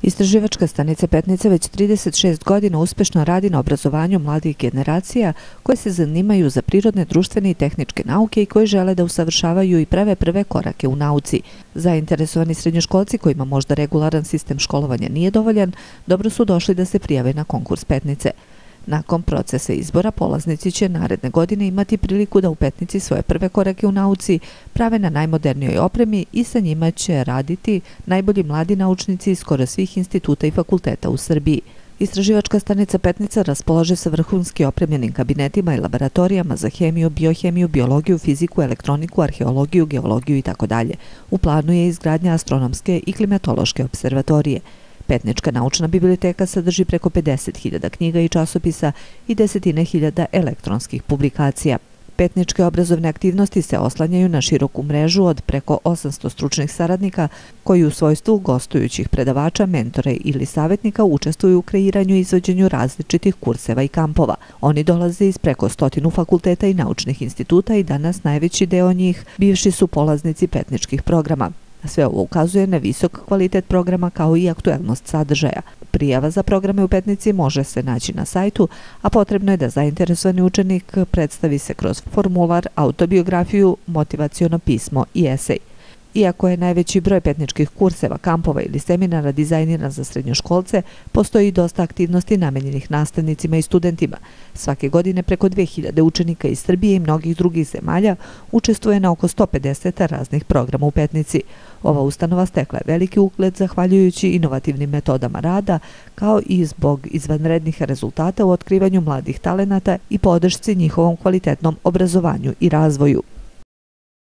Istraživačka stanica Petnica već 36 godina uspešno radi na obrazovanju mladih generacija koje se zanimaju za prirodne, društvene i tehničke nauke i koji žele da usavršavaju i prave prve korake u nauci. Zainteresovani srednjoškolci kojima možda regularan sistem školovanja nije dovoljan, dobro su došli da se prijave na konkurs Petnice. Nakon procesa izbora, polaznici će naredne godine imati priliku da u Petnici svoje prve korake u nauci prave na najmodernijoj opremi i sa njima će raditi najbolji mladi naučnici iz skoro svih instituta i fakulteta u Srbiji. Istraživačka stanica Petnica raspolaže sa vrhunski opremljenim kabinetima i laboratorijama za hemiju, biohemiju, biologiju, fiziku, elektroniku, arheologiju, geologiju itd. U planu je izgradnja astronomske i klimatološke observatorije. Petnička naučna biblioteka sadrži preko 50.000 knjiga i časopisa i desetine hiljada elektronskih publikacija. Petničke obrazovne aktivnosti se oslanjaju na široku mrežu od preko 800 stručnih saradnika koji u svojstvu gostujućih predavača, mentora ili savjetnika učestvuju u kreiranju i izvođenju različitih kurseva i kampova. Oni dolaze iz preko 100 fakulteta i naučnih instituta i danas najveći deo njih bivši su polaznici petničkih programa. Sve ovo ukazuje na visok kvalitet programa kao i aktuelnost sadržaja. Prijava za programe u Petnici može se naći na sajtu, a potrebno je da zainteresovani učenik predstavi se kroz formular, autobiografiju, motivaciono pismo i esej. Iako je najveći broj petničkih kurseva, kampova ili seminara dizajniran za srednjoškolce, postoji i dosta aktivnosti namenjenih nastavnicima i studentima. Svake godine preko 2000 učenika iz Srbije i mnogih drugih zemalja učestvuje na oko 150 raznih programa u Petnici. Ova ustanova stekla je veliki ugled zahvaljujući inovativnim metodama rada, kao i zbog izvanrednih rezultata u otkrivanju mladih talenata i podršci njihovom kvalitetnom obrazovanju i razvoju.